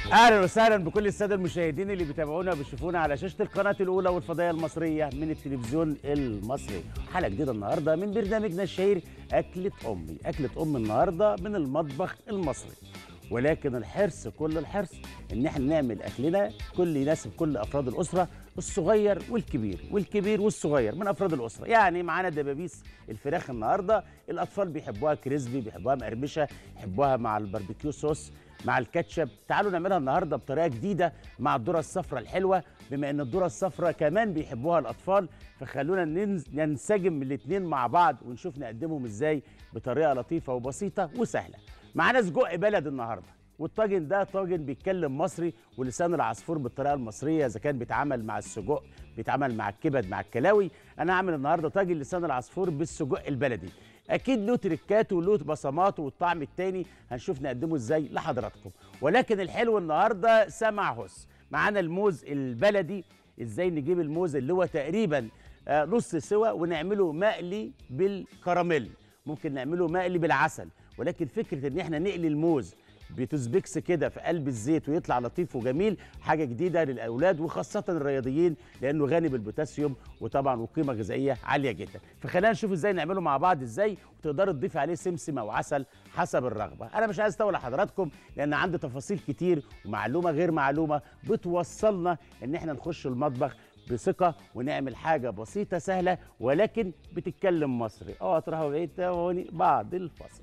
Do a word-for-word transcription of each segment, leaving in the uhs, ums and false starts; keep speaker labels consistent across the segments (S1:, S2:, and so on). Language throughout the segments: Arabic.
S1: اهلا وسهلا بكل الساده المشاهدين اللي بيتابعونا وبيشوفونا على شاشه القناه الاولى والفضائيه المصريه من التلفزيون المصري. حلقه جديده النهارده من برنامجنا الشهير اكله امي. اكله ام النهارده من المطبخ المصري، ولكن الحرص كل الحرص ان احنا نعمل اكلنا كل يناسب كل افراد الاسره، الصغير والكبير والكبير والصغير من افراد الاسره. يعني معانا دبابيس الفراخ النهارده، الاطفال بيحبوها كريسبي، بيحبوها مقرمشه، يحبوها مع الباربيكيو صوص مع الكاتشب. تعالوا نعملها النهارده بطريقه جديده مع الذره الصفراء الحلوه، بما ان الذره الصفراء كمان بيحبوها الاطفال، فخلونا ننز- ننسجم الاثنين مع بعض ونشوف نقدمهم ازاي بطريقه لطيفه وبسيطه وسهله. معانا سجق بلد النهارده، والطاجن ده طاجن بيتكلم مصري ولسان العصفور بالطريقه المصريه، اذا كان بيتعمل مع السجق، بيتعمل مع الكبد، مع الكلاوي. انا هعمل النهارده طاجن لسان العصفور بالسجق البلدي. اكيد له تريكاته وله بصماته والطعم التاني، هنشوف نقدمه ازاي لحضراتكم. ولكن الحلو النهارده سمع هس. معانا الموز البلدي. ازاي نجيب الموز اللي هو تقريبا آه، نص سوا ونعمله مقلي بالكراميل، ممكن نعمله مقلي بالعسل، ولكن فكره ان احنا نقلي الموز بتوزبيكس كده في قلب الزيت ويطلع لطيف وجميل، حاجه جديده للاولاد وخاصه الرياضيين، لانه غني بالبوتاسيوم وطبعا وقيمه غذائيه عاليه جدا. فخلينا نشوف ازاي نعمله مع بعض ازاي، وتقدروا تضيفي عليه سمسم او عسل حسب الرغبه. انا مش عايز اطول على حضراتكم لان عندي تفاصيل كتير ومعلومه غير معلومه بتوصلنا ان احنا نخش المطبخ بثقه ونعمل حاجه بسيطه سهله ولكن بتتكلم مصري. اوعى تروحوا بعيد، تابعوني بعد الفصل.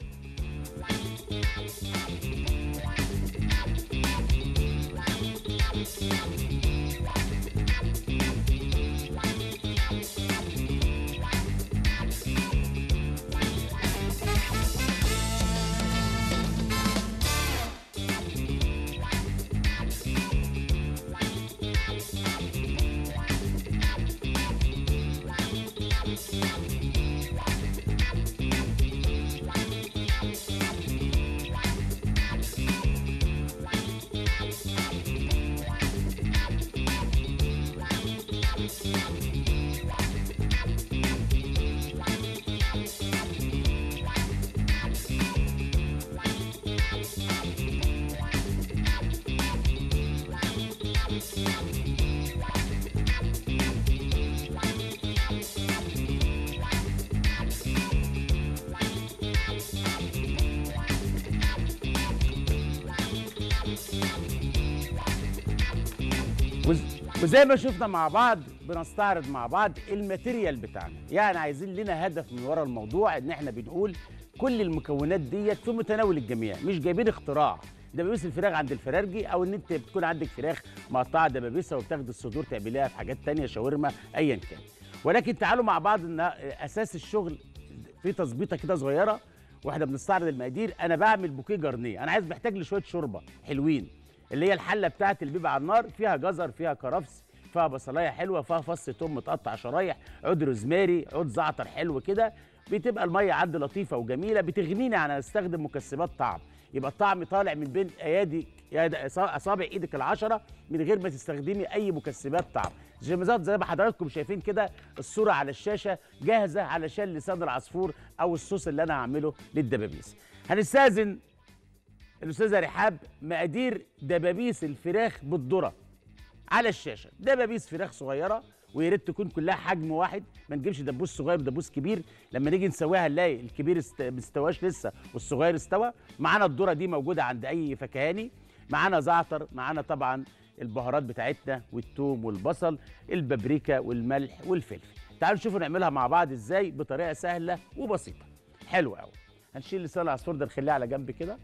S1: وز- وزي ما شفنا مع بعض بنستعرض مع بعض الماتيريال بتاعنا. يعني عايزين لنا هدف من ورا الموضوع، ان احنا بنقول كل المكونات ديت في متناول الجميع، مش جايبين اختراع. دبابيس الفراخ عند الفرارجي، او ان انت بتكون عندك فراخ مقطعه دبابيسها وبتاخد الصدور تعمليها في حاجات تانية، شاورما ايا كان. ولكن تعالوا مع بعض ان اساس الشغل في تظبيطه كده صغيره واحنا بنستعرض المقادير. انا بعمل بوكيه جرنيه، انا عايز محتاج لشويه شوربه حلوين، اللي هي الحله بتاعتي اللي بيبقى على النار، فيها جزر، فيها كرفس، فيها بصلايه حلوه، فيها فص توم متقطع شرايح، عود روزماري، عود زعتر حلو كده. بتبقى الميه عندي لطيفه وجميله، بتغنيني عن استخدم مكسبات طعم، يبقى الطعم طالع من بين ايادي يد- اصابع ايدك العشره من غير ما تستخدمي اي مكسبات طعم. زي ما زي ما حضراتكم شايفين كده الصوره على الشاشه جاهزه علشان لسان العصفور او الصوص اللي انا هعمله للدبابيس. هنستاذن الاستاذه رحاب مقادير دبابيس الفراخ بالذره على الشاشه. دبابيس فراخ صغيره، ويا ريت تكون كلها حجم واحد، ما نجيبش دبوس صغير ودبوس كبير، لما نيجي نسويها نلاقي الكبير است... ما استواش لسه والصغير استوى. معانا الذره دي موجوده عند اي فكهاني، معانا زعتر، معانا طبعا البهارات بتاعتنا والثوم والبصل، البابريكا والملح والفلفل. تعالوا نشوفوا نعملها مع بعض ازاي بطريقه سهله وبسيطه. حلو قوي. هنشيل لسان العصفور ده نخليه على جنب كده.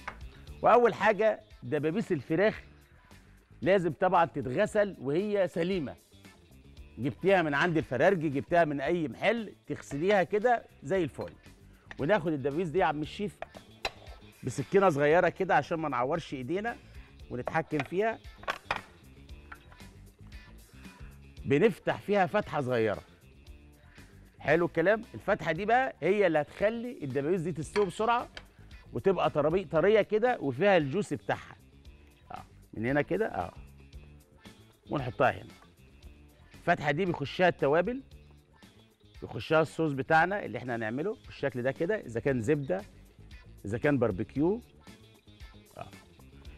S1: واول حاجه دبابيس الفراخ لازم طبعا تتغسل وهي سليمه، جبتيها من عند الفرارجي، جبتها من اي محل، تغسليها كده زي الفل. وناخد الدبابيس دي يا عم الشيف بسكينه صغيره كده عشان ما نعورش ايدينا ونتحكم فيها. بنفتح فيها فتحه صغيره. حلو الكلام. الفتحه دي بقى هي اللي هتخلي الدبابيس دي تستوي بسرعه وتبقى طري طريه كده وفيها الجوس بتاعها. اه من هنا كده اه ونحطها هنا. الفتحه دي بيخشها التوابل، بيخشها الصوص بتاعنا اللي احنا هنعمله بالشكل ده كده، اذا كان زبده، اذا كان باربيكيو. اه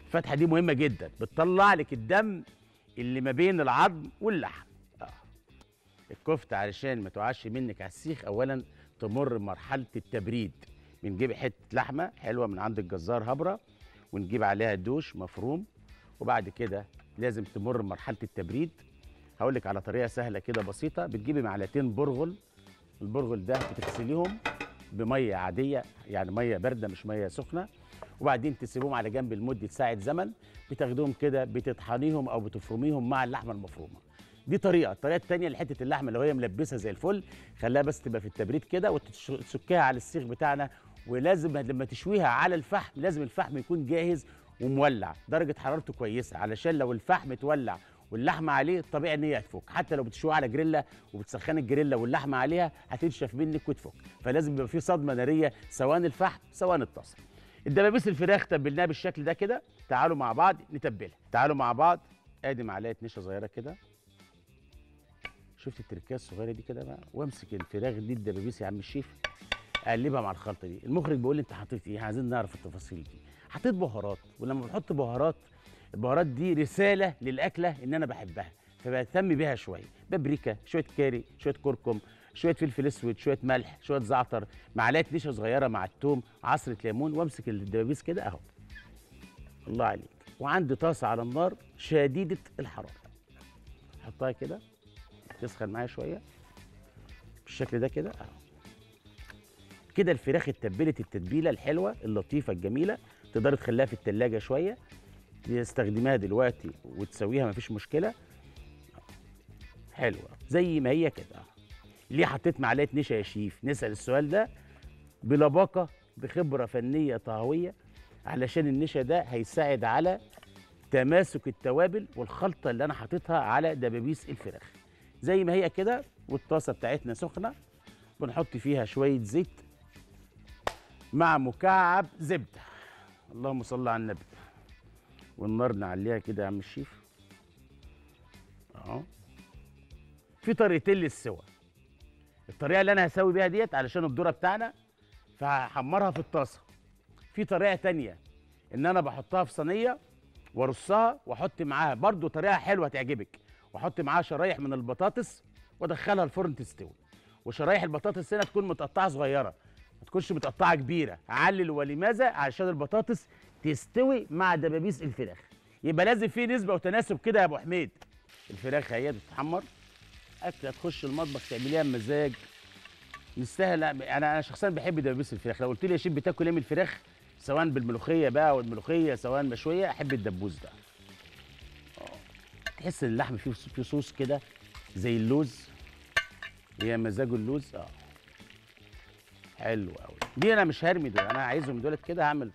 S1: الفتحه دي مهمه جدا، بتطلع لك الدم اللي ما بين العظم واللحم. آه. الكفته علشان ما تقعش منك على السيخ، اولا تمر بمرحله التبريد. بنجيب حته لحمه حلوه من عند الجزار هبره، ونجيب عليها دوش مفروم، وبعد كده لازم تمر بمرحله التبريد. هقول لك على طريقه سهله كده بسيطه. بتجيبي معلقتين برغل، البرغل ده بتغسليهم بميه عاديه، يعني ميه بارده مش ميه سخنه، وبعدين تسيبوهم على جنب لمده ساعه زمن. بتاخدوهم كده بتطحنيهم او بتفرميهم مع اللحمه المفرومه. دي طريقه. الطريقه الثانيه لحته اللحمه اللي هي ملبسه زي الفل، خليها بس تبقى في التبريد كده وتسكيها على السيخ بتاعنا. ولازم لما تشويها على الفحم لازم الفحم يكون جاهز ومولع، درجه حرارته كويسه، علشان لو الفحم اتولع واللحمه عليه طبيعي ان هي هتفك. حتى لو بتشويها على جريلا وبتسخن الجريلا واللحمه عليها هتنشف منك وتفك. فلازم يبقى في صدمه ناريه سواء الفحم سواء الطاسه. الدبابيس الفراخ تبلناها بالشكل ده كده. تعالوا مع بعض نتبلها. تعالوا مع بعض. ادي معلقه نشا صغيره كده. شفت التركيه الصغيره دي كده بقى، وامسك الفراخ دي الدبابيس يا عم الشيف، اقلبها مع الخلطه دي. المخرج بيقول لي انت حطيت ايه؟ عايزين نعرف التفاصيل دي. حطيت بهارات، ولما بنحط بهارات البهارات دي رساله للاكله ان انا بحبها، فبهتم بيها شويه. بابريكا، شويه كاري، شويه كركم، شويه فلفل اسود، شويه ملح، شويه زعتر، معلقه نشا صغيره مع الثوم، عصره ليمون، وامسك الدبابيس كده اهو. الله عليك. وعندي طاسه على النار شديده الحراره، احطها كده تسخن معايا شويه بالشكل ده كده اهو. كده الفراخ اتبلت التتبيله الحلوه اللطيفه الجميله. تقدري تخليها في التلاجة شويه، تستخدميها دلوقتي وتسويها مفيش مشكله. حلوه زي ما هي كده. ليه حطيت معلقه نشا يا شيف؟ نسال السؤال ده بلباقه بخبره فنيه طهويه، علشان النشا ده هيساعد على تماسك التوابل والخلطه اللي انا حاططها على دبابيس الفراخ. زي ما هي كده. والطاسه بتاعتنا سخنه، بنحط فيها شويه زيت مع مكعب زبده. اللهم صل على النبي. والنار نعليها كده يا عم الشيف اهو. في طريقتين للسوا. الطريقه اللي انا هسوي بيها ديت علشان الذره بتاعنا، فهحمرها في الطاسه. في طريقه تانية ان انا بحطها في صينيه وارصها واحط معاها برضو طريقه حلوه تعجبك، واحط معاها شرايح من البطاطس وادخلها الفرن تستوي. وشرايح البطاطس هنا تكون متقطعه صغيره، ما تكونش متقطعه كبيره. علل ولماذا؟ علشان البطاطس تستوي مع دبابيس الفراخ. يبقى لازم في نسبه وتناسب كده يا ابو حميد. الفراخ هي بتتحمر، اكله تخش المطبخ تعمليها بمزاج. نستاهل. انا انا شخصيا بحب دبابيس الفراخ. لو قلت لي يا شيف بتاكل ايه من الفراخ، سواء بالملوخيه بقى والملوخيه سواء مشويه، احب الدبوس ده. اه تحس ان اللحم فيه فيه صوص كده زي اللوز، هي مزاجه اللوز. اه حلو قوي. دي انا مش هرمي دول، انا عايزهم دولت كده. هعمل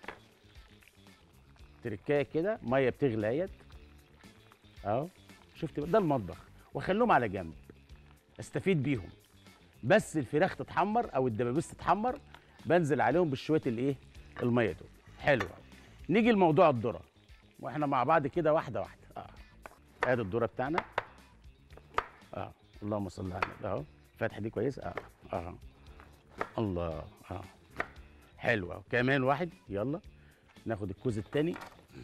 S1: تركايه كده، ميه بتغلي اهيت اهو. شفت ده المطبخ، واخليهم على جنب استفيد بيهم. بس الفراخ تتحمر او الدبابيس تتحمر، بنزل عليهم بشويه الايه الميه دول. حلو قوي. نيجي لموضوع الذره واحنا مع بعض كده واحده واحده. اه ادي الذره بتاعنا اه. اللهم صل على النبي اهو. الفتحه دي كويس اه اه. الله اه حلو قوي. كمان واحد. يلا ناخد الكوز التاني.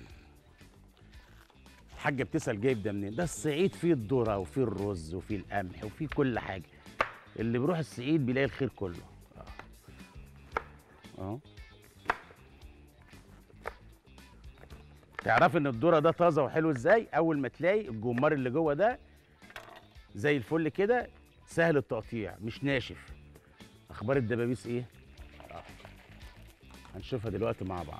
S1: الحاجه بتسال جايب ده منين؟ ده الصعيد فيه الذره وفيه الرز وفيه القمح وفيه كل حاجه. اللي بيروح الصعيد بيلاقي الخير كله. اه اه. تعرف ان الذره ده طازه وحلو ازاي؟ اول ما تلاقي الجمار اللي جوه ده زي الفل كده، سهل التقطيع مش ناشف. اخبار الدبابيس ايه؟ آه. هنشوفها دلوقتي مع بعض.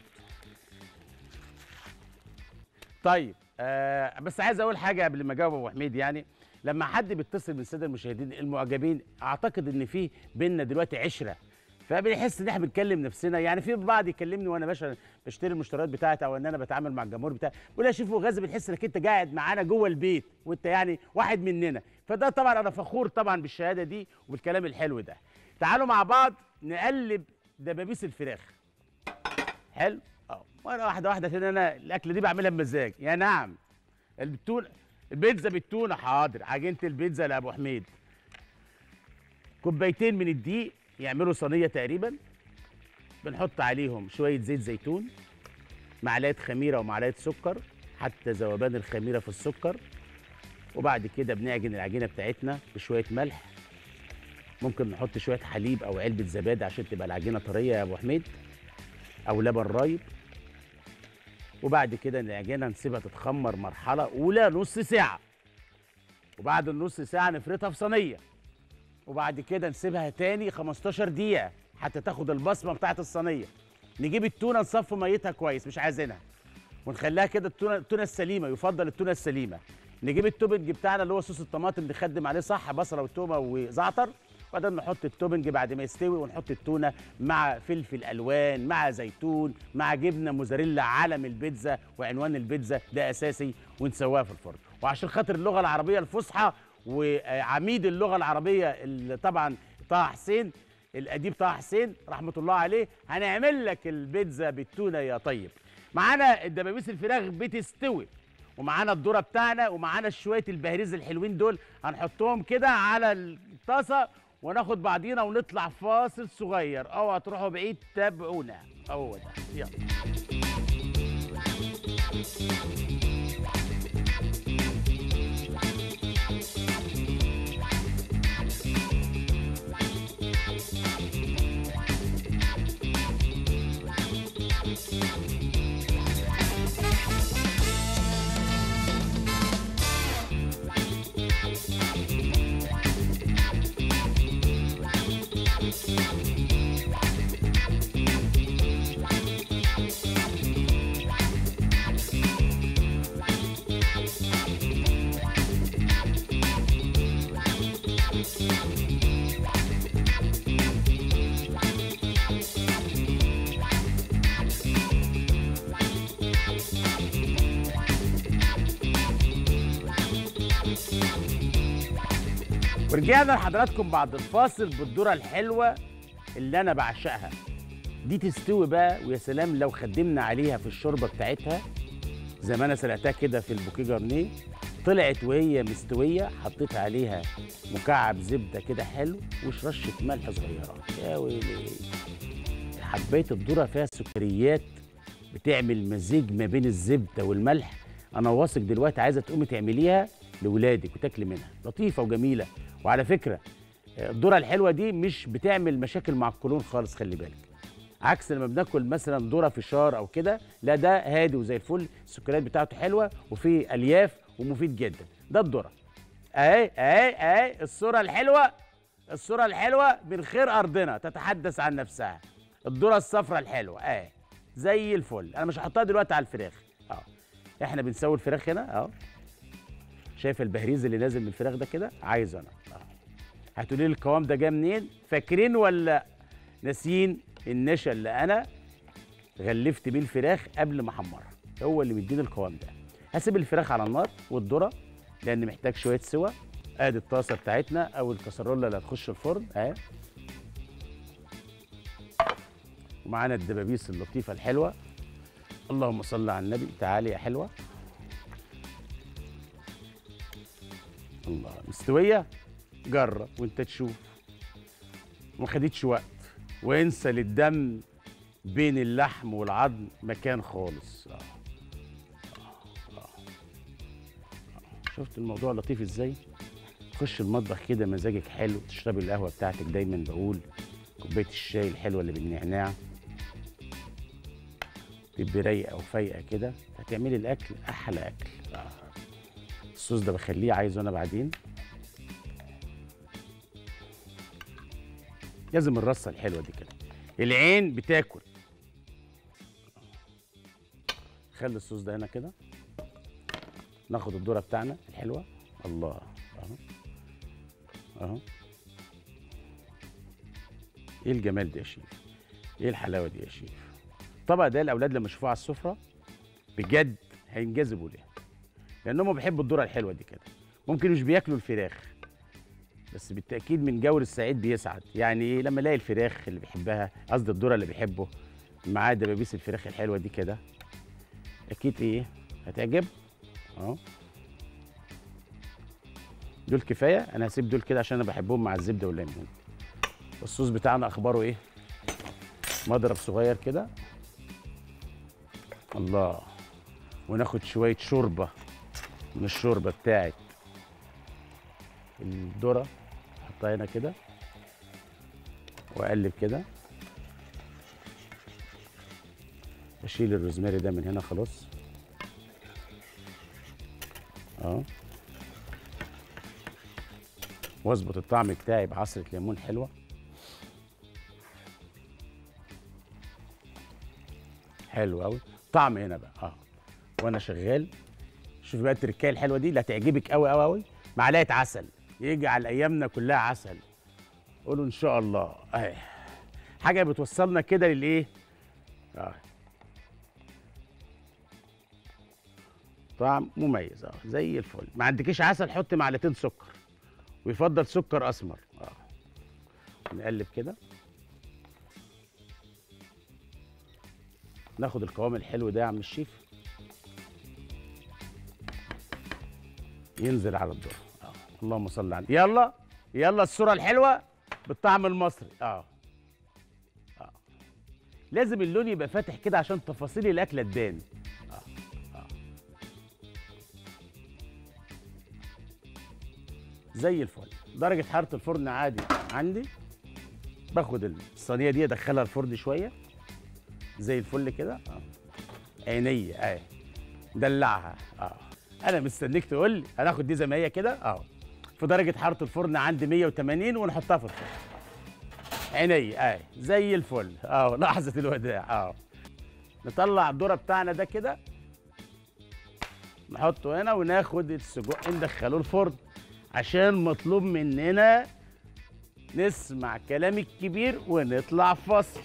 S1: طيب آه بس عايز اقول حاجه قبل ما اجاوب ابو حميد. يعني لما حد بيتصل من الساده المشاهدين المعجبين، اعتقد ان في بينا دلوقتي عشره، فبنحس ان احنا بنكلم نفسنا. يعني في بعض يكلمني وانا باشا بشتري المشتريات بتاعتي، او ان انا بتعامل مع الجمهور بتاعي، بيقول يا شيف غازي بنحس انك انت قاعد معانا جوه البيت وانت يعني واحد مننا. فده طبعا انا فخور طبعا بالشهاده دي وبالكلام الحلو ده. تعالوا مع بعض نقلب دبابيس الفراخ. حلو اه. وانا واحده واحده عشان انا الاكله دي بعملها بمزاج. يا نعم. التون البيتزا بالتونه حاضر. عجينه البيتزا لابو حميد. كوبايتين من الدقيق يعملوا صينيه تقريبا. بنحط عليهم شويه زيت زيتون معلقه خميره ومعلقه سكر حتى ذوبان الخميره في السكر. وبعد كده بنعجن العجينه بتاعتنا بشويه ملح، ممكن نحط شويه حليب او علبه زبادي عشان تبقى العجينه طريه يا ابو حميد، او لبن رايب. وبعد كده العجينه نسيبها تتخمر مرحله اولى نص ساعه، وبعد النص ساعه نفردها في صينيه، وبعد كده نسيبها تاني خمستاشر دقيقه حتى تاخد البصمه بتاعه الصينيه. نجيب التونه نصفي ميتها كويس مش عايزينها، ونخليها كده التونه التونه السليمه، يفضل التونه السليمه. نجيب التوبنج بتاعنا اللي هو صوص الطماطم نخدم عليه صح بصله وتومه وزعتر، وبعدين نحط التوبنج بعد ما يستوي، ونحط التونه مع فلفل الوان مع زيتون مع جبنه موزاريلا علم البيتزا وعنوان البيتزا ده اساسي، ونسويها في الفرن. وعشان خاطر اللغه العربيه الفصحى وعميد اللغه العربيه اللي طبعا طه حسين الاديب طه حسين رحمه الله عليه، هنعمل لك البيتزا بالتونه يا طيب. معانا الدبابيس الفراخ بتستوي، ومعانا الذره بتاعنا، ومعانا شويه البهريز الحلوين دول هنحطهم كده على الطاسه، وناخد بعضينا ونطلع فاصل صغير. اوعى تروحوا بعيد، تابعونا. هو ده، يلا. ورجعنا لحضراتكم بعد الفاصل بالذره الحلوه اللي انا بعشقها دي. تستوي بقى، ويا سلام لو خدمنا عليها في الشوربه بتاعتها زي ما انا سلقتها كده في البوكيه جارنيه، طلعت وهي مستويه، حطيت عليها مكعب زبده كده حلو ورشه ملح صغيره. يا ويلي، حبايه الذره فيها سكريات بتعمل مزيج ما بين الزبده والملح. انا واثق دلوقتي عايزه تقومي تعمليها لاولادك وتاكلي منها، لطيفه وجميله. وعلى فكره الذره الحلوه دي مش بتعمل مشاكل مع القولون خالص، خلي بالك، عكس لما بناكل مثلا ذره فشار او كده، لا ده هادي وزي الفل، السكريات بتاعته حلوه وفيه الياف ومفيد جدا. ده الذره اهي اهي اهي الصوره الحلوه، الصوره الحلوه من خير ارضنا تتحدث عن نفسها. الذره الصفراء الحلوه اهي زي الفل. انا مش هحطها دلوقتي على الفراخ، اه احنا بنسوي الفراخ هنا اه. شايف البهريز اللي نازل من الفراخ ده كده؟ عايز انا اه. هتقولي لي القوام ده جه منين؟ فاكرين ولا ناسيين النشا اللي انا غلفت بيه الفراخ قبل ما احمرها؟ هو اللي مديني القوام ده. هسيب الفراخ على النار والذره لان محتاج شويه سوا. ادي الطاسه بتاعتنا او الكسرولة اللي هتخش الفرن اهي، ومعانا الدبابيس اللطيفه الحلوه. اللهم صل على النبي. تعالي يا حلوه. الله، مستويه؟ جرب وانت تشوف. ما خدتش وقت، وانسى للدم بين اللحم والعظم مكان خالص. آه. آه. آه. شفت الموضوع لطيف ازاي؟ تخش المطبخ كده مزاجك حلو، تشربي القهوه بتاعتك، دايما بقول كوبايه الشاي الحلوه اللي بالنعناع، تبقي رايقه وفايقه كده، هتعملي الاكل احلى اكل. آه. الصوص ده بخليه عايزه انا بعدين. لازم الرصه الحلوه دي كده، العين بتاكل. خلي الصوص ده هنا كده. ناخد الذره بتاعنا الحلوه. الله، اهو اهو. ايه الجمال ده يا شيف؟ ايه الحلاوه دي يا شيف؟ الطبق ده الاولاد لما يشوفوه على السفره بجد هينجذبوا ليها، لانهم بيحبوا الذره الحلوه دي كده. ممكن مش بياكلوا الفراخ، بس بالتاكيد من جور السعيد بيسعد. يعني ايه لما الاقي الفراخ اللي بيحبها، قصدي الذره اللي بيحبه، معاه دبابيس الفراخ الحلوه دي كده، اكيد ايه هتعجب. اهو دول كفايه، انا هسيب دول كده عشان انا بحبهم مع الزبده والليمون. الصوص بتاعنا اخباره ايه؟ مضرب صغير كده الله. وناخد شويه شوربه من الشوربه بتاعت الذره، احطها هنا كده واقلب كده. اشيل الروزماري ده من هنا خلاص. اه واظبط الطعم بتاعي بعصره ليمون حلوه. حلو قوي طعم هنا بقى. اه وانا شغال شوف بقى التركايه الحلوه دي اللي هتعجبك قوي قوي قوي. معلقه عسل يجعل ايامنا كلها عسل. قولوا ان شاء الله. اهي حاجه بتوصلنا كده للايه. اه طعم مميز. اه زي الفل. ما عندكيش عسل حط معلقتين سكر، ويفضل سكر اسمر. اه نقلب كده ناخد القوام الحلو ده يا عم الشيف ينزل على الذره. اه اللهم صل على. يلا يلا الصوره الحلوه بالطعم المصري. اه اه لازم اللون يبقى فاتح كده عشان تفاصيل الاكله تبان. اه اه زي الفل. درجه حراره الفرن عادي عندي. باخد الصينيه دي ادخلها الفرن شويه زي الفل كده. اه عينيه اهي دلعها. اه انا مستنيك تقول لي. هناخد دي زي ما هي كده اه في درجه حراره الفرن عندي مية وتمانين ونحطها في الفرن. عينيه اهي زي الفل. اه لحظه الوداع. اه نطلع الذره بتاعنا ده كده نحطه هنا وناخد السجق ندخله الفرن عشان مطلوب مننا نسمع كلام الكبير ونطلع فاصل.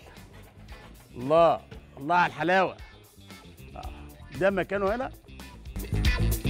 S1: الله الله على الحلاوه. آه. ده مكانه هنا.